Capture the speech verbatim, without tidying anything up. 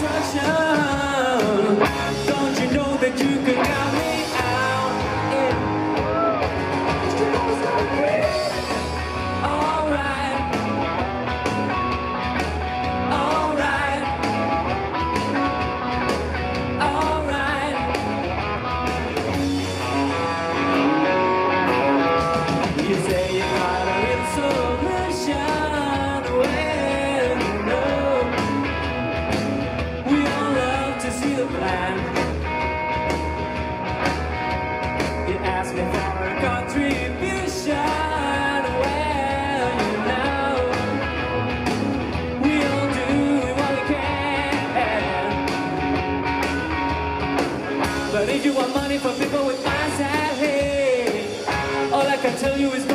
instruction. Don't you know that you can count me out? Yeah. All right, all right, all right. You say you got a real solution. Well, no, we all love to see the plan. You ask me for a contribution. Well, you know, we all do what we can. But if you want money from people with eyes and head, all I can tell you is